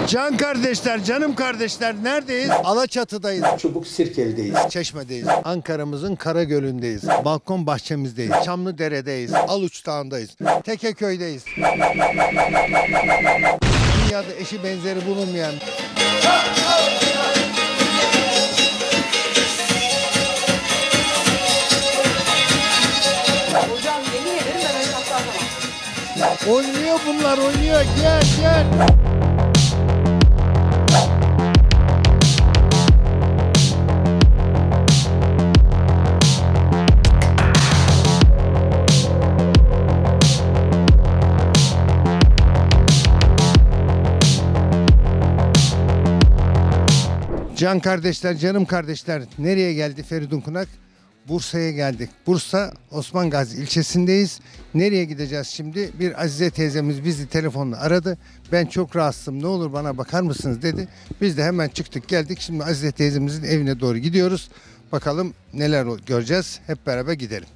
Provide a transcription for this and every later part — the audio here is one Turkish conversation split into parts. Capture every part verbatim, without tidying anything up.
Can kardeşler, canım kardeşler neredeyiz? Alaçatı'dayız. Çubuk Sirkeli'deyiz. Çeşme'deyiz. Ankara'mızın Karagöl'ündeyiz. Balkon bahçemizdeyiz. Çamlıdere'deyiz. Aluç Dağı'ndayız. Tekeköy'deyiz. Dünyada eşi benzeri bulunmayan Hocam yemin ederim ben öyle atlamam. oynuyor bunlar oynuyor. Gel gel. Can kardeşler, canım kardeşler nereye geldi Feridun Kunak? Bursa'ya geldik. Bursa Osman Gazi ilçesindeyiz. Nereye gideceğiz şimdi? Bir Azize teyzemiz bizi telefonla aradı. Ben çok rahatsızım, ne olur bana bakar mısınız dedi. Biz de hemen çıktık geldik. Şimdi Azize teyzemizin evine doğru gidiyoruz. Bakalım neler göreceğiz. Hep beraber gidelim.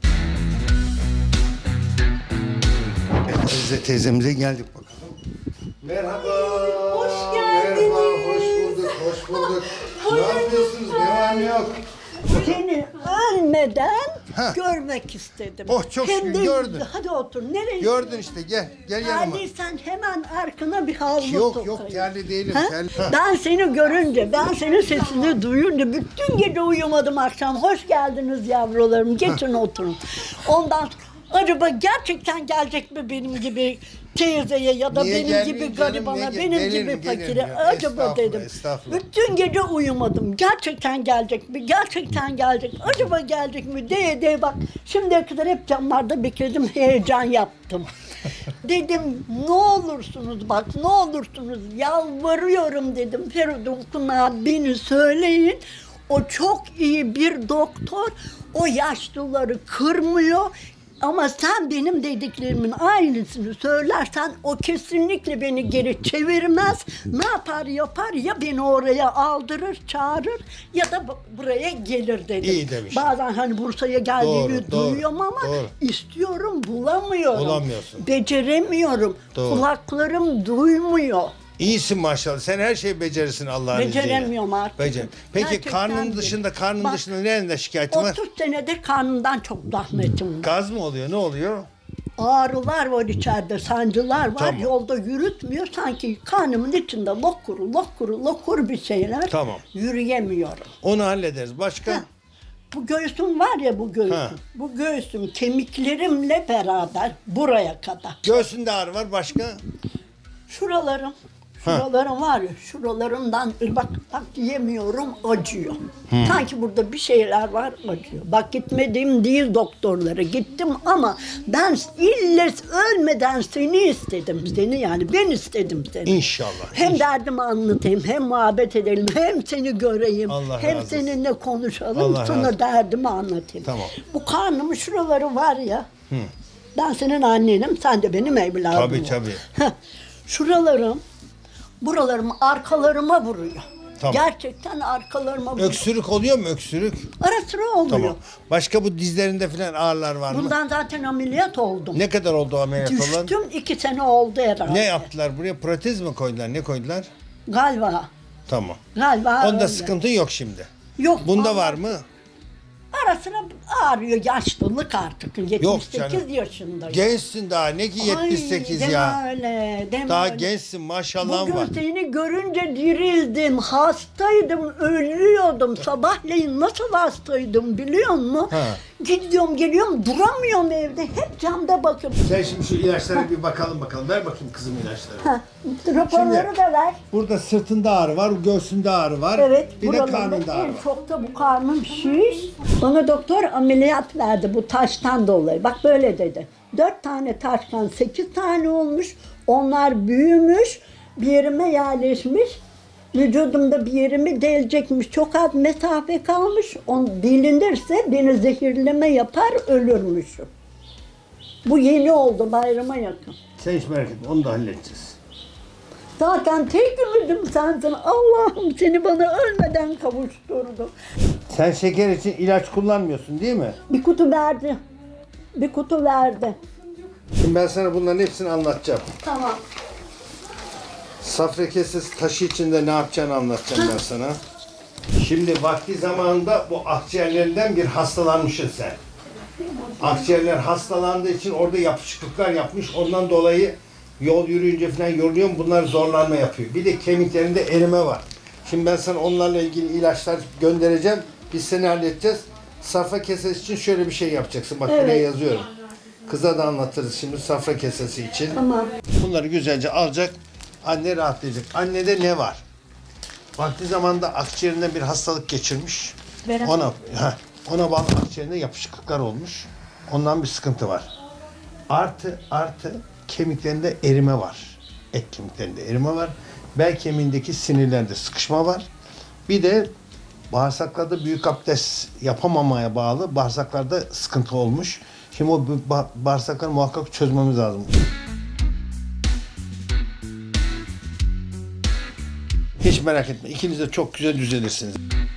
Evet, Azize teyzemize geldik bakalım. Merhaba. Hoş geldiniz. Merhaba, hoş bulduk, hoş bulduk. Ne yapıyorsunuz? Ne var ne yok? Seni ölmeden Ha. görmek istedim. Oh, çok Hem şükür, de- gördün. Hadi otur. Nereye? Gördün işte, gel. Gel yanıma. Yani sen hemen arkana bir havlu Yok tokayın. yok, terli değilim. Ha? Terli. Ha. Ben seni görünce, ben senin sesini duyunca bütün gece uyumadım akşam. Hoş geldiniz yavrularım. Geçin oturun. Ondan sonra acaba gerçekten gelecek mi benim gibi teyzeye ya da Niye benim gelmeyeyim gibi canım, garibana, niye gel- benim gelirim, gibi gelirim fakire ya. acaba Estağfurullah, dedim. estağfurullah. Bütün gece uyumadım. Gerçekten gelecek mi? Gerçekten gelecek. Acaba gelecek mi? Diye diye bak. Şimdiye kadar hep camlarda bekledim. Heyecan yaptım. Dedim ne olursunuz bak ne olursunuz yalvarıyorum dedim. Feridun Kunak'a beni söyleyin. O çok iyi bir doktor. O yaşlıları kırmıyor. Ama sen benim dediklerimin aynısını söylersen o kesinlikle beni geri çevirmez. Ne yapar yapar ya beni oraya aldırır, çağırır ya da bu- buraya gelir dedim. İyi demiş. Bazen hani Bursa'ya geldiğini Doğru, doğru, duyuyorum ama doğru. istiyorum bulamıyorum. Bulamıyorsun. Beceremiyorum. Doğru. Kulaklarım duymuyor. İyisin maşallah. Sen her şeyi becerirsin Allah'ın izniyle. Beceremiyorum artık. Becer. Peki Gerçekten karnın de. dışında, karnın Bak, dışında nerede şikayetin var? otuz senedir karnımdan çok zahmetim var. Gaz mı oluyor? Ne oluyor? Ağrılar var içeride, sancılar var. Tamam. Yolda yürütmüyor. Sanki karnımın içinde lokur, lokur, lokur bir şeyler. Tamam. Yürüyemiyorum. Onu hallederiz. Başka? Bu göğsüm var ya bu göğsüm. Ha. Bu göğsüm kemiklerimle beraber buraya kadar. Göğsünde ağrı var. Başka? Şuralarım, şuralarım var ya, şuralarımdan bak bak yemiyorum, acıyor. Sanki burada bir şeyler var, acıyor. Bak gitmediğim değil doktorlara, gittim ama ben ille ölmeden seni istedim, seni yani ben istedim seni. İnşallah. Hem İnşallah. derdimi anlatayım, hem muhabbet edelim, hem seni göreyim, Allah hem razı olsun. seninle konuşalım, Allah razı sonra olsun. derdimi anlatayım. Tamam. Bu karnımın şuraları var ya, ben senin annenim, sen de benim evladım. Tabii, ol. tabii. Heh, şuralarım, buralarım arkalarıma vuruyor. Tamam. Gerçekten arkalarıma vuruyor. Öksürük oluyor mu öksürük? Ara sıra oluyor. Tamam. Başka bu dizlerinde falan ağrılar var mı? Bundan zaten ameliyat oldum. Ne kadar oldu o ameliyat olan? Düştüm, iki sene oldu herhalde. Ne yaptılar buraya? Protez mi koydular? Ne koydular? Galiba, Tamam. galiba Onda öyle. sıkıntı yok şimdi. Yok. Bunda vallahi var mı? Ara sıra ağrıyor, yaşlılık artık. yetmiş sekiz canım. yaşındayım. Gençsin daha. Ne ki yetmiş sekiz Ay, ya. Deme öyle, deme Daha öyle. gençsin maşallah var. Bugün seni görünce dirildim, hastaydım, ölüyordum. Sabahleyin nasıl hastaydım biliyor musun? Ha. Gidiyorum geliyorum duramıyorum evde, hep camda bakıyorum. Sen şimdi şu ilaçlara bir bakalım bakalım. Ver bakayım kızım ilaçları. Ha, raporları Şimdi- da ver. Burada sırtında ağrı var, göğsünde ağrı var. Evet, bir de buralarda karnında ağrı en var. çok da bu karnım şiş. Bana doktor ameliyat verdi bu taştan dolayı. Bak böyle dedi. Dört tane taştan sekiz tane olmuş. Onlar büyümüş, bir yerime yerleşmiş. Vücudumda bir yerimi delecekmiş. Çok az mesafe kalmış. On delinirse beni zehirleme yapar, ölürmüşüm. Bu yeni oldu, bayrama yakın. Sen hiç merak etme, onu da halledeceğiz. Zaten tek ümidim sensin. Allah'ım seni bana ölmeden kavuşturdu. Sen şeker için ilaç kullanmıyorsun değil mi? Bir kutu verdi. Bir kutu verdi. Şimdi ben sana bunların hepsini anlatacağım. Tamam. Safra kesesi taşı içinde ne yapacağını anlatacağım ben sana. Şimdi vakti zamanında bu akciğerlerinden bir hastalanmışsın sen. Akciğerler hastalandığı için orada yapışıklıklar yapmış. Ondan dolayı yol yürüyünce falan yoruluyor. Bunlar zorlanma yapıyor. Bir de kemiklerinde erime var. Şimdi ben sana onlarla ilgili ilaçlar göndereceğim. Biz seni halledeceğiz. Safra kesesi için şöyle bir şey yapacaksın. Bak Evet. buraya yazıyorum. Kıza da anlatırız şimdi safra kesesi için. Tamam. Bunları güzelce alacak. Anne rahatlayacak. Annede ne var? Vakti zamanında akciğerinde bir hastalık geçirmiş. Verem. Ona heh, ona bağlı akciğerinde yapışıklıklar olmuş. Ondan bir sıkıntı var. Artı artı kemiklerinde erime var. Et kemiklerinde erime var. Bel kemiğindeki sinirlerde sıkışma var. Bir de bağırsaklarda büyük abdest yapamamaya bağlı bağırsaklarda sıkıntı olmuş. Şimdi o ba- bağırsakları muhakkak çözmemiz lazım. Hiç merak etme. İkiniz de çok güzel düzelirsiniz.